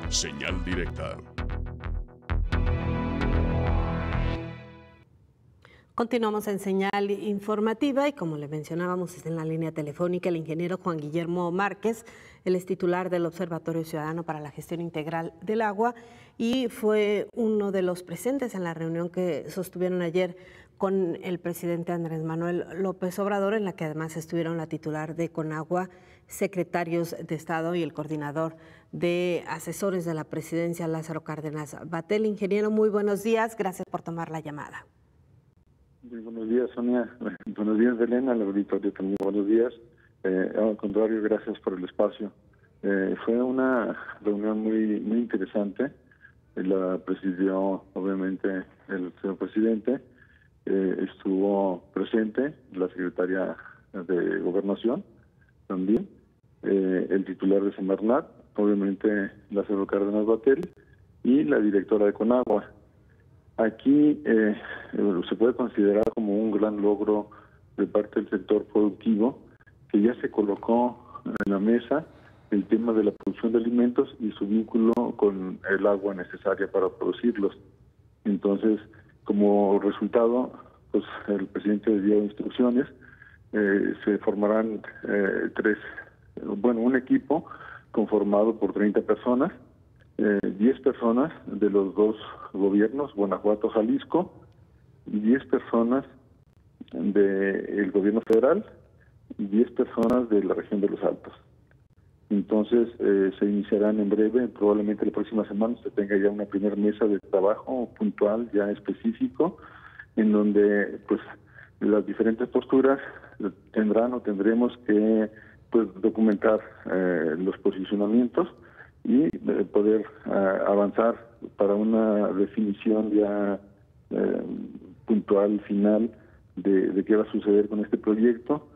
Señal directa. Continuamos en señal informativa y como le mencionábamos está en la línea telefónica el ingeniero Juan Guillermo Márquez. Él es titular del Observatorio Ciudadano para la Gestión Integral del Agua y fue uno de los presentes en la reunión que sostuvieron ayer con el presidente Andrés Manuel López Obrador, en la que además estuvieron la titular de Conagua, secretarios de Estado y el coordinador de asesores de la presidencia, Lázaro Cárdenas Batel. Ingeniero, muy buenos días, gracias por tomar la llamada. Muy buenos días, Sonia. Buenos días, Elena. Al auditorio también buenos días. Al contrario, gracias por el espacio. Fue una reunión muy interesante. La presidió, obviamente, el señor presidente. Estuvo presente la secretaria de Gobernación también, el titular de Semarnat, obviamente Lázaro Cárdenas Batel, y la directora de Conagua. Aquí se puede considerar como un gran logro de parte del sector productivo, que ya se colocó en la mesa el tema de la producción de alimentos y su vínculo con el agua necesaria para producirlos. Entonces, como resultado, pues el presidente dio instrucciones, se formarán un equipo conformado por 30 personas, 10 personas de los dos gobiernos, Guanajuato, Jalisco, y 10 personas del gobierno federal y 10 personas de la región de los Altos. Entonces se iniciarán en breve, probablemente la próxima semana se tenga ya una primera mesa de trabajo puntual, ya específico, en donde pues las diferentes posturas tendremos que pues documentar los posicionamientos y poder avanzar para una definición ya puntual, final, de qué va a suceder con este proyecto.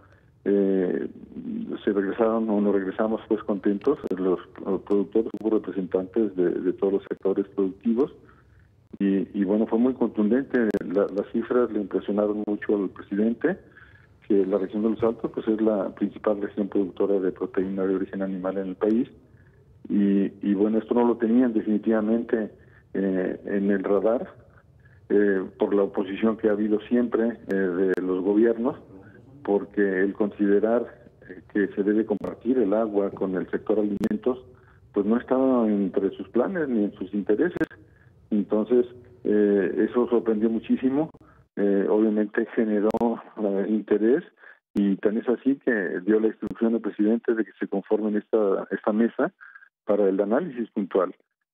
Se regresaron o nos regresamos pues contentos, los productores, hubo representantes de todos los sectores productivos y bueno, fue muy contundente. Las cifras le impresionaron mucho al presidente, que la región de los Altos pues es la principal región productora de proteína de origen animal en el país. Y bueno, esto no lo tenían definitivamente en el radar por la oposición que ha habido siempre de los gobiernos, porque el considerar que se debe compartir el agua con el sector alimentos, pues no estaba entre sus planes ni en sus intereses. Entonces, eso sorprendió muchísimo, obviamente generó interés, y tan es así que dio la instrucción al presidente de que se conformen esta mesa para el análisis puntual.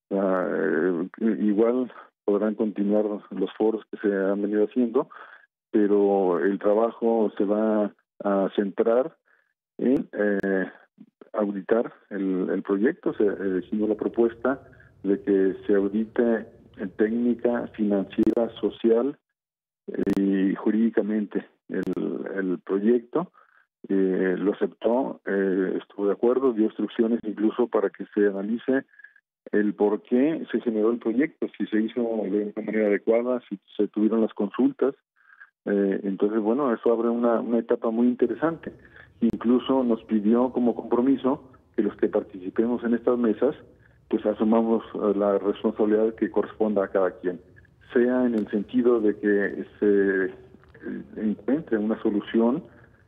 Igual podrán continuar los foros que se han venido haciendo, pero el trabajo se va a centrar en auditar el proyecto, haciendo la propuesta de que se audite en técnica, financiera, social y jurídicamente el proyecto. Lo aceptó, estuvo de acuerdo, dio instrucciones incluso para que se analice el por qué se generó el proyecto, si se hizo de una manera adecuada, si se tuvieron las consultas. Entonces, bueno, eso abre una etapa muy interesante. Incluso nos pidió como compromiso que los que participemos en estas mesas, pues asumamos la responsabilidad que corresponda a cada quien, sea en el sentido de que se encuentre una solución.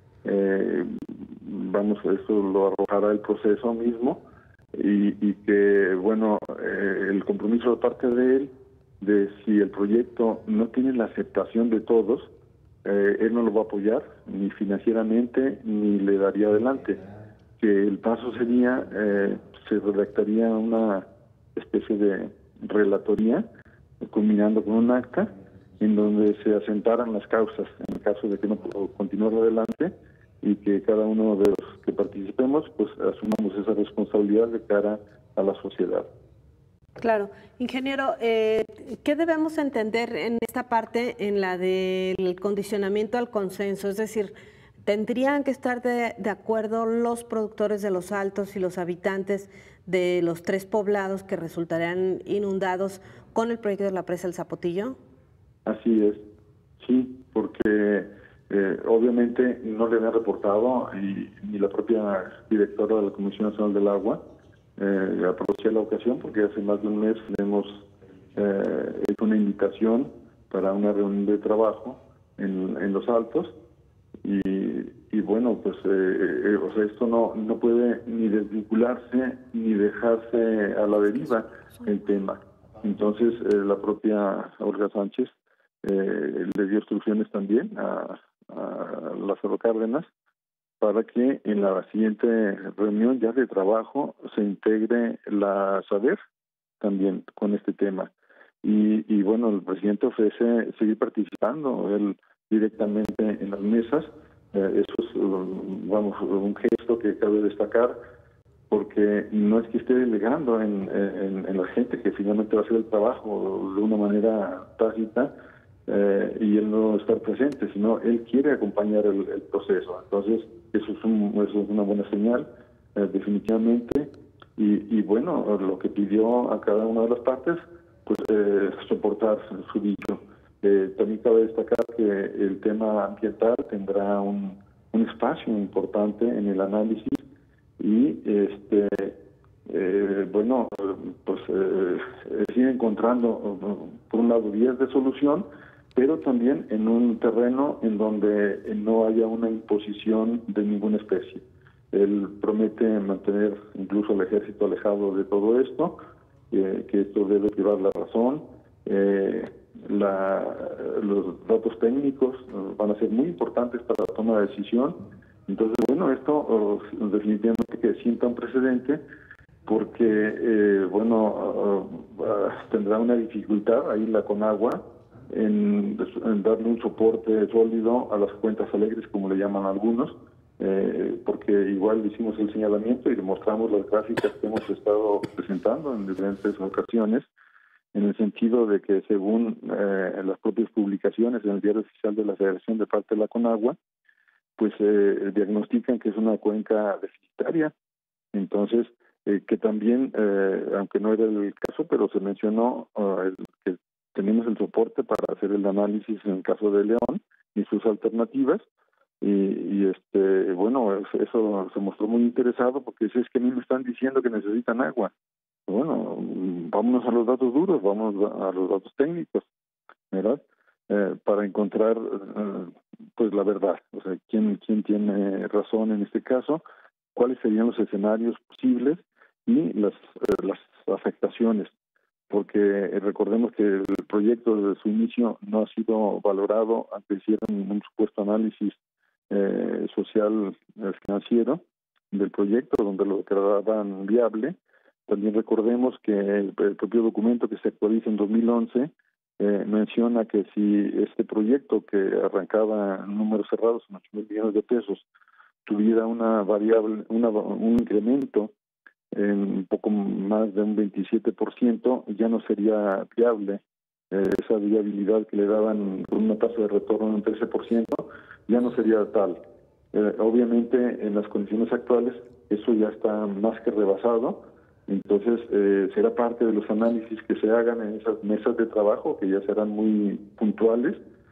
Eso lo arrojará el proceso mismo, y que, bueno, el compromiso de parte de él, de si el proyecto no tiene la aceptación de todos, él no lo va a apoyar, ni financieramente, ni le daría adelante. Que el paso sería, se redactaría una especie de relatoría, culminando con un acta, en donde se asentaran las causas, en el caso de que no puedo continuar adelante, y que cada uno de los que participemos, pues asumamos esa responsabilidad de cara a la sociedad. Claro. Ingeniero, ¿qué debemos entender en esta parte, en la del condicionamiento al consenso? Es decir, ¿tendrían que estar de acuerdo los productores de los Altos y los habitantes de los 3 poblados que resultarían inundados con el proyecto de la presa del Zapotillo? Así es, sí, porque obviamente no le habían reportado, y ni la propia directora de la Comisión Nacional del Agua, aproveché la ocasión porque hace más de un mes hemos hecho una invitación para una reunión de trabajo en Los Altos y bueno, pues o sea, esto no puede ni desvincularse ni dejarse a la deriva el tema. Entonces la propia Olga Sánchez le dio instrucciones también a Lázaro Cárdenas para que en la siguiente reunión ya de trabajo se integre la SADER también con este tema. Y bueno, el presidente ofrece seguir participando él directamente en las mesas. Eso es, vamos, un gesto que cabe destacar, porque no es que esté delegando en la gente que finalmente va a hacer el trabajo de una manera tácita, y él no estar presente, sino él quiere acompañar el proceso. Entonces, eso es una buena señal, definitivamente. Y bueno, lo que pidió a cada una de las partes, pues soportar su dicho. También cabe destacar que el tema ambiental tendrá un espacio importante en el análisis y bueno, pues sigue encontrando por un lado vías de solución, pero también en un terreno en donde no haya una imposición de ninguna especie. Él promete mantener incluso al ejército alejado de todo esto, que esto debe llevar la razón. Los datos técnicos van a ser muy importantes para la toma de decisión. Entonces, bueno, esto definitivamente que sienta un precedente, porque, tendrá una dificultad ahí la Conagua en darle un soporte sólido a las cuentas alegres, como le llaman algunos, porque igual hicimos el señalamiento y demostramos las gráficas que hemos estado presentando en diferentes ocasiones, en el sentido de que según las propias publicaciones en el Diario Oficial de la Federación de parte de la Conagua, pues diagnostican que es una cuenca deficitaria. Entonces, que también, aunque no era el caso, pero se mencionó que tenemos el soporte para hacer el análisis en el caso de León y sus alternativas, y bueno, eso se mostró muy interesado, porque es que a mí me están diciendo que necesitan agua. Bueno, vámonos a los datos duros, vamos a los datos técnicos, ¿verdad? Para encontrar pues la verdad, o sea, quién tiene razón en este caso, cuáles serían los escenarios posibles y las afectaciones, porque recordemos que el proyecto desde su inicio no ha sido valorado, aunque hicieron un supuesto análisis social financiero del proyecto donde lo declaraban viable. También recordemos que el propio documento que se actualiza en 2011 menciona que si este proyecto, que arrancaba en números cerrados en 8,000 millones de pesos, tuviera una variable, un incremento en un poco más de un 27%, ya no sería viable. Esa viabilidad que le daban con una tasa de retorno de un 13%, ya no sería tal. Obviamente, en las condiciones actuales, eso ya está más que rebasado. Entonces, será parte de los análisis que se hagan en esas mesas de trabajo, que ya serán muy puntuales,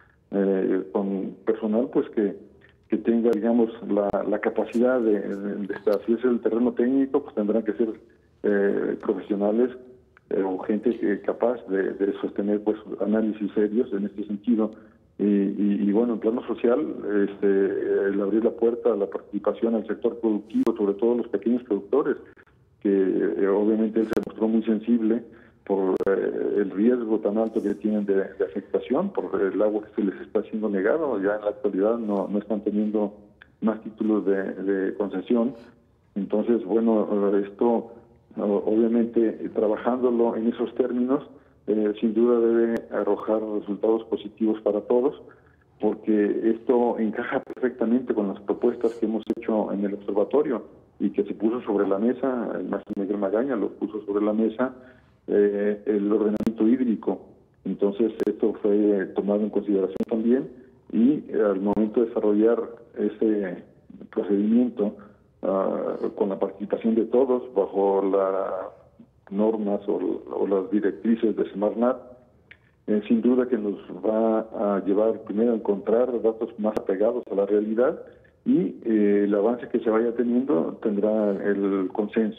con personal pues que tenga, digamos, la capacidad de estar. Si es el terreno técnico, pues tendrán que ser profesionales o gente capaz de sostener pues análisis serios en este sentido. Y bueno, en plano social, el abrir la puerta a la participación al sector productivo, sobre todo los pequeños productores, que obviamente él se mostró muy sensible por el riesgo tan alto que tienen de afectación, por el agua que se les está siendo negado. Ya en la actualidad no están teniendo más títulos de concesión. Entonces, bueno, esto obviamente trabajándolo en esos términos, sin duda debe arrojar resultados positivos para todos, porque esto encaja perfectamente con las propuestas que hemos hecho en el observatorio y que se puso sobre la mesa. El maestro Miguel Magaña lo puso sobre la mesa, el ordenamiento hídrico. Entonces esto fue tomado en consideración también, y al momento de desarrollar ese procedimiento con la participación de todos bajo las normas o las directrices de Semarnat, sin duda que nos va a llevar primero a encontrar datos más apegados a la realidad, y el avance que se vaya teniendo tendrá el consenso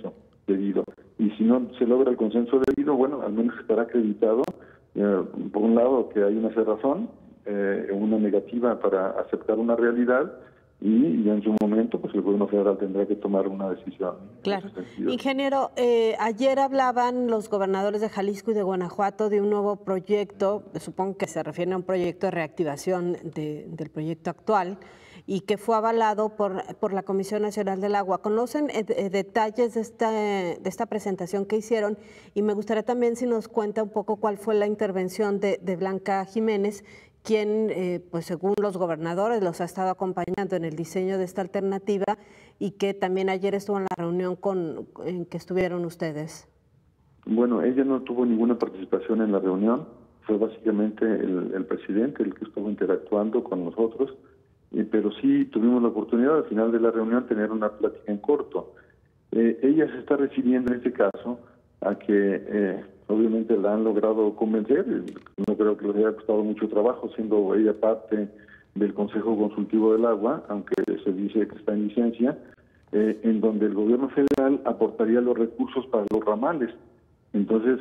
debido. Y si no se logra el consenso debido, bueno, al menos estará acreditado, por un lado, que hay una cerrazón, una negativa para aceptar una realidad, y en su momento pues el gobierno federal tendrá que tomar una decisión. Claro. Ingeniero, ayer hablaban los gobernadores de Jalisco y de Guanajuato de un nuevo proyecto, supongo que se refiere a un proyecto de reactivación del proyecto actual, y que fue avalado por la Comisión Nacional del Agua. ¿Conocen detalles de esta presentación que hicieron? Y me gustaría también si nos cuenta un poco cuál fue la intervención de Blanca Jiménez, quien, pues según los gobernadores, los ha estado acompañando en el diseño de esta alternativa, y que también ayer estuvo en la reunión en que estuvieron ustedes. Bueno, ella no tuvo ninguna participación en la reunión, fue básicamente el presidente el que estuvo interactuando con nosotros, pero sí tuvimos la oportunidad al final de la reunión tener una plática en corto. Ella se está refiriendo en este caso a que obviamente la han logrado convencer, no creo que les haya costado mucho trabajo, siendo ella parte del Consejo Consultivo del Agua, aunque se dice que está en licencia, en donde el gobierno federal aportaría los recursos para los ramales. Entonces,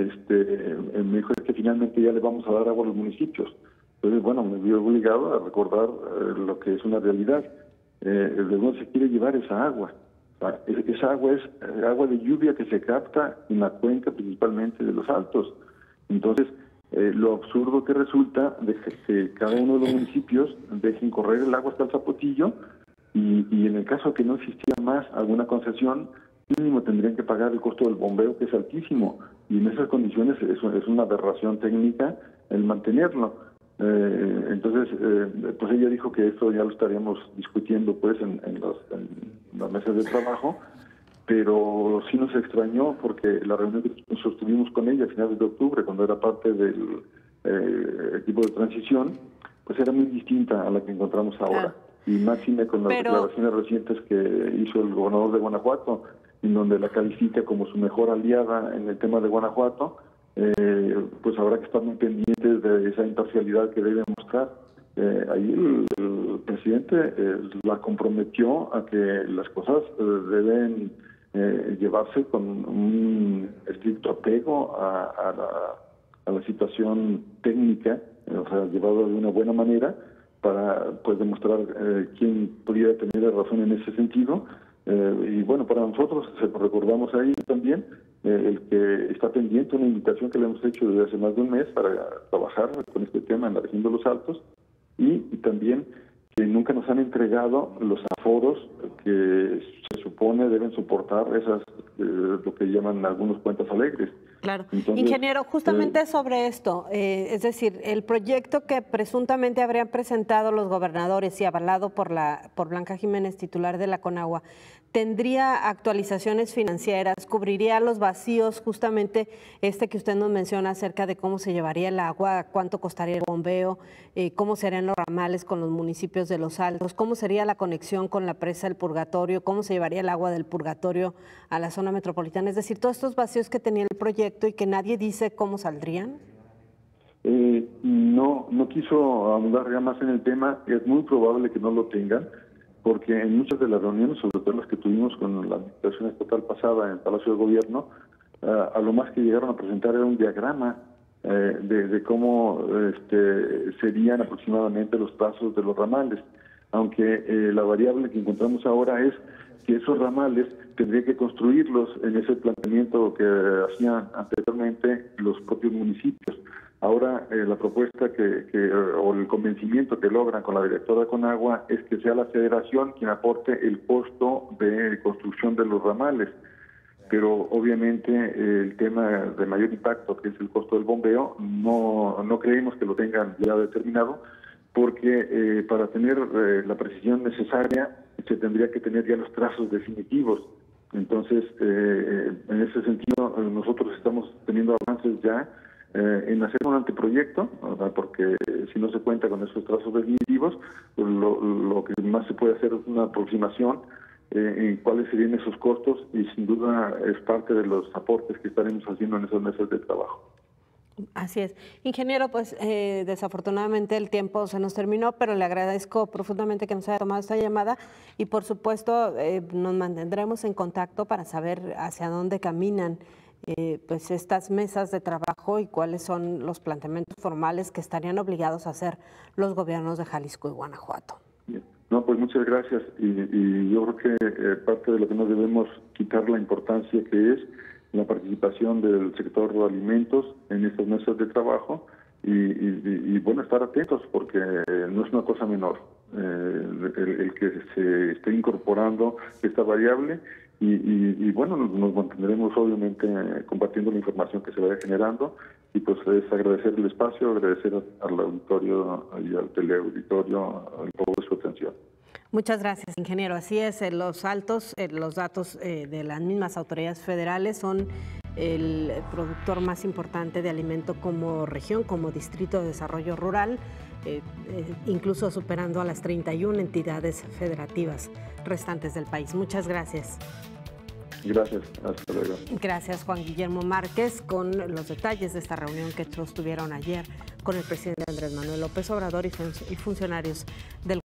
me dijo que finalmente ya le vamos a dar agua a los municipios. Entonces, bueno, me vi obligado a recordar lo que es una realidad. El gobierno se quiere llevar esa agua. Esa agua es agua de lluvia que se capta en la cuenca principalmente de los Altos. Entonces, lo absurdo que resulta de que cada uno de los municipios dejen correr el agua hasta el Zapotillo, y en el caso que no existiera más alguna concesión, mínimo tendrían que pagar el costo del bombeo, que es altísimo, y en esas condiciones es una aberración técnica el mantenerlo. Entonces, pues ella dijo que esto ya lo estaríamos discutiendo pues en las mesas de trabajo, pero sí nos extrañó porque la reunión que sostuvimos con ella a finales de octubre, cuando era parte del equipo de transición, pues era muy distinta a la que encontramos ahora. Y máxime con las declaraciones recientes que hizo el gobernador de Guanajuato, en donde la califica como su mejor aliada en el tema de Guanajuato, pues habrá que estar muy pendientes de esa imparcialidad que debe mostrar. Ahí el presidente la comprometió a que las cosas deben llevarse con un estricto apego a la situación técnica, o sea, llevado de una buena manera para pues demostrar quién podría tener razón en ese sentido. Y bueno, para nosotros recordamos ahí también el que está pendiente una invitación que le hemos hecho desde hace más de un mes para trabajar con este tema en la región de los Altos, y también que nunca nos han entregado los aforos que se supone deben soportar esas, lo que llaman algunos cuentas alegres. Claro. Entonces, ingeniero, justamente sobre esto, es decir, el proyecto que presuntamente habrían presentado los gobernadores y avalado por Blanca Jiménez, titular de la Conagua, ¿tendría actualizaciones financieras? ¿Cubriría los vacíos justamente que usted nos menciona acerca de cómo se llevaría el agua, cuánto costaría el bombeo, cómo serían los ramales con los municipios de Los Altos, cómo sería la conexión con la presa del Purgatorio, cómo se llevaría el agua del Purgatorio a la zona metropolitana? Es decir, todos estos vacíos que tenía el proyecto y que nadie dice cómo saldrían. No quiso ahondar ya más en el tema. Es muy probable que no lo tengan, porque en muchas de las reuniones, sobre todo las que tuvimos con la administración estatal pasada en el Palacio de Gobierno, a lo más que llegaron a presentar era un diagrama de cómo serían aproximadamente los trazos de los ramales, aunque la variable que encontramos ahora es que esos ramales tendría que construirlos en ese planteamiento que hacían anteriormente los propios municipios. Ahora la propuesta o el convencimiento que logran con la directora Conagua es que sea la Federación quien aporte el costo de construcción de los ramales, pero obviamente el tema de mayor impacto, que es el costo del bombeo, no creemos que lo tengan ya determinado, porque para tener la precisión necesaria se tendría que tener ya los trazos definitivos. Entonces, en ese sentido, nosotros estamos teniendo avances ya en hacer un anteproyecto, ¿verdad? Porque si no se cuenta con esos trazos definitivos, pues lo que más se puede hacer es una aproximación en cuáles serían esos costos, y sin duda es parte de los aportes que estaremos haciendo en esas mesas de trabajo. Así es. Ingeniero, pues desafortunadamente el tiempo se nos terminó, pero le agradezco profundamente que nos haya tomado esta llamada y por supuesto nos mantendremos en contacto para saber hacia dónde caminan pues estas mesas de trabajo y cuáles son los planteamientos formales que estarían obligados a hacer los gobiernos de Jalisco y Guanajuato. No, pues muchas gracias y yo creo que parte de lo que no debemos quitar la importancia que es la participación del sector de alimentos en estas mesas de trabajo y bueno, estar atentos porque no es una cosa menor el que se esté incorporando esta variable y bueno, nos mantendremos obviamente compartiendo la información que se vaya generando y pues es agradecer el espacio, agradecer al auditorio y al teleauditorio el favor de su atención. Muchas gracias, ingeniero. Así es, los datos de las mismas autoridades federales son el productor más importante de alimento como región, como distrito de desarrollo rural, incluso superando a las 31 entidades federativas restantes del país. Muchas gracias. Gracias, hasta luego. Gracias, Juan Guillermo Márquez, con los detalles de esta reunión que sostuvieron ayer con el presidente Andrés Manuel López Obrador y funcionarios del